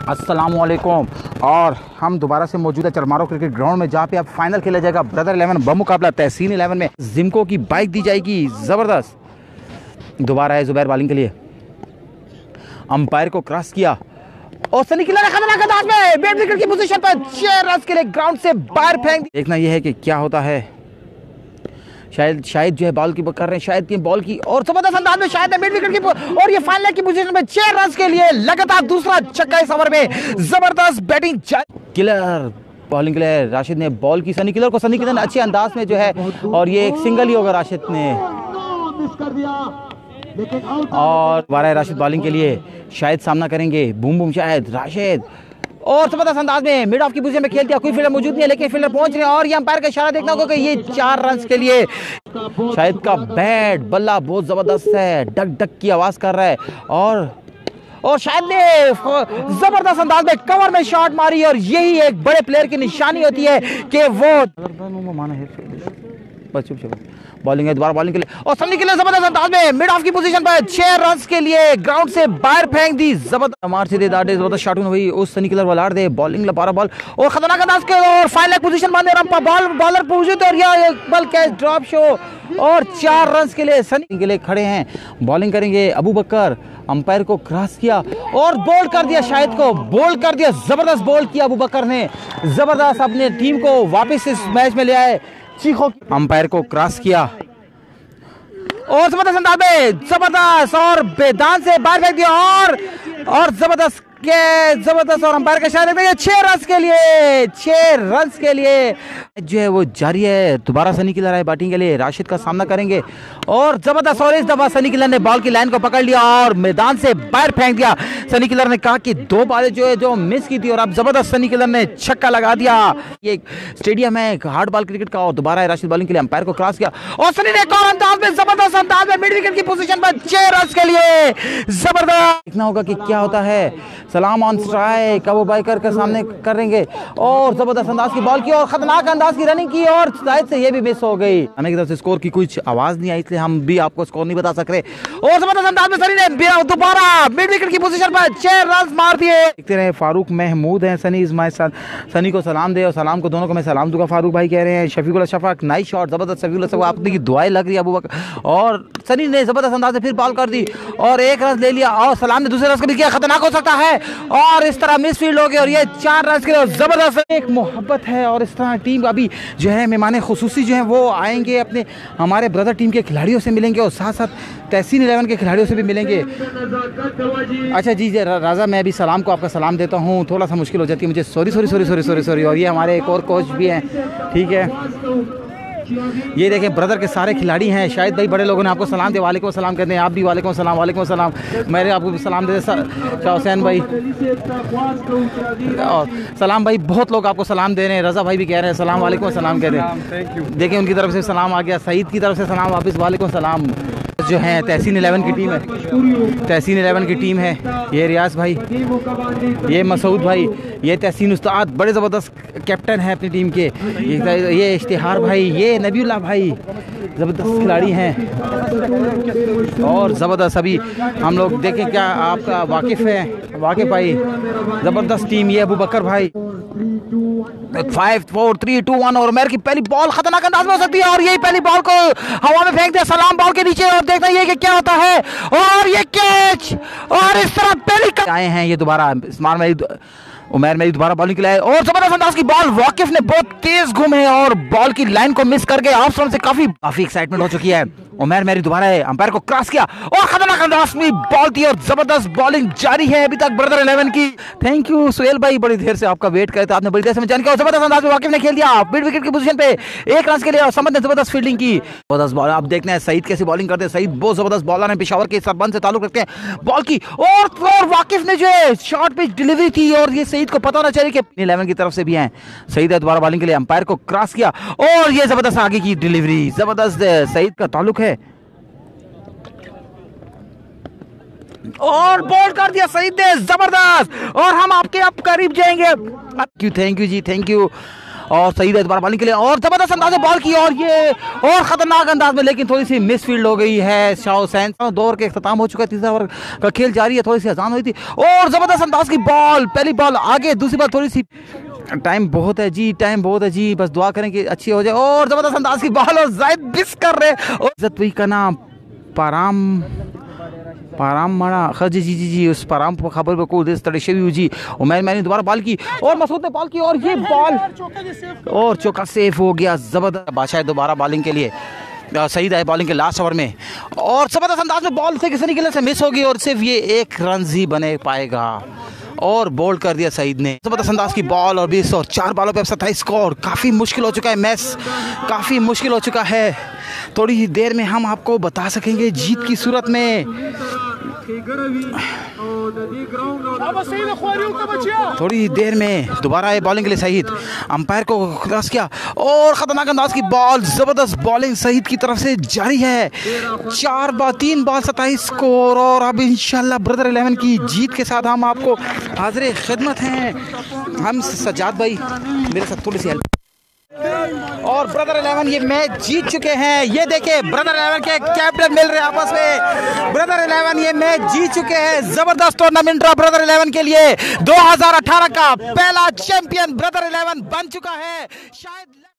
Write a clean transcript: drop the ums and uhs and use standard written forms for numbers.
अस्सलामुअलैकुम। और हम दोबारा से मौजूद है चरमारो क्रिकेट ग्राउंड में, जहाँ पे अब फाइनल खेला जाएगा ब्रदर 11 बमुकाबला तहसीन 11 में। जिम्को की बाइक दी जाएगी ज़बरदस्त। दोबारा है जुबैर बॉलिंग के लिए, अंपायर को क्रॉस किया और सनी किलर ने खतरनाक अंदाज में बैट विकेट की पोजीशन पर 6 रन के लिए ग्राउंड से बाहर फेंक। देखना यह है कि क्या होता है। शायद जो है बॉल की कर रहे हैं, शायद की बॉल की और जबरदस्त अंदाज में शायद मिड विकेट की और ये फाइनल की पोजीशन में 6 रन के लिए लगातार दूसरा छक्का इस ओवर में। जबरदस्त बैटिंग किलर बॉलिंग के लिए राशिद ने बॉल की सनी किलर को, सनी किलर ने अच्छे अंदाज में जो है और ये एक सिंगल ही होगा राशिद ने। और दोबारा राशिद बॉलिंग के लिए शायद सामना करेंगे, बूम बूम शायद राशिद और जबरदस्त अंदाज में मिड ऑफ की पोजीशन में खेल दिया। कोई फील्डर मौजूद नहीं है लेकिन फील्डर पहुंच रहे हैं और ये अंपायर का इशारा देखना होगा कि ये 4 रन के लिए। शायद का बैट बल्ला बहुत जबरदस्त है, डक डक की आवाज कर रहा है और शायद ने जबरदस्त अंदाज में कवर में शॉट मारी और यही एक बड़े प्लेयर की निशानी होती है कि वो बॉलिंग है। दोबारा बॉलिंग के लिए और सनी के लिए जबरदस्त अंदाज में मिड ऑफ की पोजीशन पर 6 रन के लिए ग्राउंड से बाहर फेंक दी। जबरदस्त मार से दे दाड़े जबरदस्त शॉट हुई उस सनी किलर वाला दे बॉलिंग लपारा बॉल और खतरनाक अंदाज के और फाइनल पोजीशन बंद और बॉलर मौजूद और यह एक बल कैच ड्रॉप शो और 4 रन के लिए सनी के लिए खड़े हैं। बॉलिंग करेंगे अबू बकर, अंपायर को क्रॉस किया और बोल कर दिया, शायद को बोल कर दिया। जबरदस्त बॉल किया अबू बकर ने, जबरदस्त अपने टीम को वापस इस मैच में ले आए। चीखो अंपायर को क्रॉस किया और जबरदस्त अंदाज में जबरदस्त और बेदान से बाहर फेंक दिया और जबरदस्त और अंपायर का इशारा देखते हैं 6 रन के लिए, 6 रन के लिए जो है वो जारी है। दोबारा सनी किलर आए बैटिंग के लिए, राशिद का सामना करेंगे और जबरदस्त और इस दफा सनी किलर ने बॉल की लाइन को पकड़ लिया और मैदान से बाहर फेंक दिया। सनी किलर ने कहा कि 2 बॉलें जो मिस की थी और अब जबरदस्त सनी किलर ने छक्का लगा दिया। ये स्टेडियम है हार्ड बॉल क्रिकेट का और दोबारा राशिद बॉलिंग के लिए, अंपायर को क्रॉस किया और सनी ने एक और अंदाज में जबरदस्त अंदाज में मिड विकेट की पोजीशन पर 6 रन के लिए। जबरदस्त देखना होगा कि क्या होता है। सलाम ऑन स्ट्राइक अबू बकर के सामने करेंगे और जबरदस्त अंदाज की बॉल की और खतरनाक अंदाज की रनिंग की और शायद से ये भी मिस हो गई। हमें की तरफ से स्कोर की कुछ आवाज नहीं आई इसलिए हम भी आपको स्कोर नहीं बता सक रहे। और जबरदस्त अंदाज में सनी ने दोबारा मिड विकेट की पोजीशन पर 6 रन मार दिए। देखते रहे फारूक महमूद हैं सनी इस्माइल साथ, सनी को सलाम दे और सलाम को दोनों को मैं सलाम दूंगा। फारूक भाई कह रहे हैं शफीकुल शफाक नाइस शॉट, जबरदस्त शफीकुल शफाक आपकी दुआएं लग रही है अबू बकर और सनी ने जबरदस्त अंदाज से फिर बॉल कर दी और 1 रन ले लिया और सलाम ने दूसरे रन भी किया। खतरनाक हो सकता है और इस तरह मिस फील्ड हो गई और ये 4 रन के लिए जबरदस्त एक मोहब्बत है। और इस तरह टीम अभी जो है मेहमान खुसूसी जो है वो आएंगे, अपने हमारे ब्रदर टीम के खिलाड़ियों से मिलेंगे और साथ साथ तहसीन 11 के खिलाड़ियों से भी मिलेंगे। अच्छा जी राजा, मैं भी सलाम को आपका सलाम देता हूँ, थोड़ा सा मुश्किल हो जाती है मुझे, सॉरी। और ये हमारे एक और कोच भी हैं, ठीक है। ये देखें ब्रदर के सारे खिलाड़ी हैं। शायद भाई बड़े लोगों ने आपको सलाम दिया, वालेकुम सलाम कहते हैं, आप भी वालेकुम सलाम। मेरे आपको सलाम देते शाह हुसैन भाई और सलाम भाई, बहुत लोग आपको सलाम दे रहे हैं। रज़ा भाई भी कह रहे हैं सलाम वालेकुम सलाम कहते हैं। देखें उनकी तरफ से सलाम आ गया, सईद की तरफ से सलाम वापस वालेकुम सलाम। जो है तहसीन 11 की टीम है, तहसीन 11 की टीम है। ये रियाज भाई, ये मसूद भाई, ये तहसीन उस्ताद बड़े ज़बरदस्त कैप्टन हैं अपनी टीम के। ये इश्तिहार भाई, ये नबीउल्लाह भाई ज़बरदस्त खिलाड़ी हैं और ज़बरदस्त। अभी हम लोग देखें क्या आपका वाकिफ़ भाई, ज़बरदस्त टीम। ये अबू बकर भाई 5 4 3 2 1 और मेरे की पहली बॉल खतरनाक अंदाज में हो सकती है और यही पहली बॉल को हवा में फेंक दिया सलाम बॉल के नीचे और देखना ये कि क्या होता है और ये कैच और इस तरह पहली आए हैं। ये दोबारा उमर मेरी दोबारा बॉलिंग के लिए और जबरदस्त अंदाज की बॉल, वाकिफ ने बहुत तेज घूमे और बॉल की लाइन को मिस करके ऑफ स्टंप से काफी एक्साइटमेंट हो चुकी है। उमर मेरी दोबारा है, अंपायर को क्रॉस किया और खतरनाक अंदाज में बॉल थी और जबरदस्त बॉलिंग जारी है अभी तक ब्रदर 11 की। थैंक यू सुहेल भाई, बड़ी देर से आपका वेट करे तो आपने बड़ी देर से जान के जबरदस्त अंदाज में वाकिफ ने खेल दिया मिड विकेट की पोजीशन पे 1 रन के लिए और समद ने जबरदस्त फील्डिंग की। जबरदस्त बॉल आप देखते हैं सईद कैसे बॉलिंग करते हैं। सईद बहुत जबरदस्त बॉलर है, पेशावर के सरबंद से ताल्लुक रखते हैं। बॉल की और वाकिफ ने जो है शॉर्ट पिच डिलीवरी थी और ये सईद को पता ना चले कि 11 की तरफ से भी हैं। सईद है दोबारा बॉलिंग के लिए, अंपायर को क्रॉस किया और ये जबरदस्त आगे की डिलीवरी, जबरदस्त सईद का ताल्लुक है और बॉल कर दिया सईद ने जबरदस्त और हम आपके अब करीब जाएंगे। थैंक यू जी, थैंक यू। और सईद है दोबारा बॉलिंग के लिए और जबरदस्त अंदाज में बॉल की और ये और खतरनाक अंदाज में, लेकिन थोड़ी सी मिस फील्ड हो गई है। शाओ सैन दौर के इख्तिताम हो चुका है, तीसरा ओवर का खेल जारी है, थोड़ी सी आसान हुई थी और जबरदस्त अंदाज की बॉल, पहली बॉल आगे, दूसरी बॉल थोड़ी सी, टाइम बहुत है जी, टाइम बहुत है जी, बस दुआ करें कि अच्छी हो जाए। और जबरदस्त अंदाज की बॉल और जायद मिस कर रहे और इज्जत वही का नाम पाराम मारा खर जी जी जी जी उस पाराम खबर पे को देश तड़े शेवी जी उमैर मैंने दोबारा बॉल की और मसूद ने बॉल की और ये बॉल और चौका सेफ हो गया। जबरदस्त बादशाह दोबारा बॉलिंग के लिए, सईद है बॉलिंग के लास्ट ओवर में और जबरदस्त अंदाज में बॉल से किसी निकलने से मिस होगी और सिर्फ ये एक रन ही बने पाएगा और बोल्ड कर दिया सईद ने। जबरदस्त अंदाज की बॉल और 20 और 4 बॉलों पे 27 स्कोर। काफ़ी मुश्किल हो चुका है मैच, काफ़ी मुश्किल हो चुका है। थोड़ी ही देर में हम आपको बता सकेंगे जीत की सूरत में। थोड़ी ही देर में दोबारा आए बॉलिंग के लिए सईद, अंपायर को क्रॉस किया और खतरनाक अंदाज की बॉल, जबरदस्त बॉलिंग सईद की तरफ से जारी है। 3 बॉल 27 स्कोर और अब इंशाल्लाह ब्रदर 11 की जीत के साथ हम आपको हाजिर खिदमत हैं। हम सज्जाद भाई मेरे साथ थोड़ी सी हेल्प और ब्रदर 11 ये मैच जीत चुके हैं। ये देखे ब्रदर 11 के कैप्टन मिल रहे हैं आपस में। ब्रदर 11 ये मैच जीत चुके हैं। जबरदस्त टूर्नामेंट रहा ब्रदर 11 के लिए। 2018 का पहला चैंपियन ब्रदर 11 बन चुका है शायद।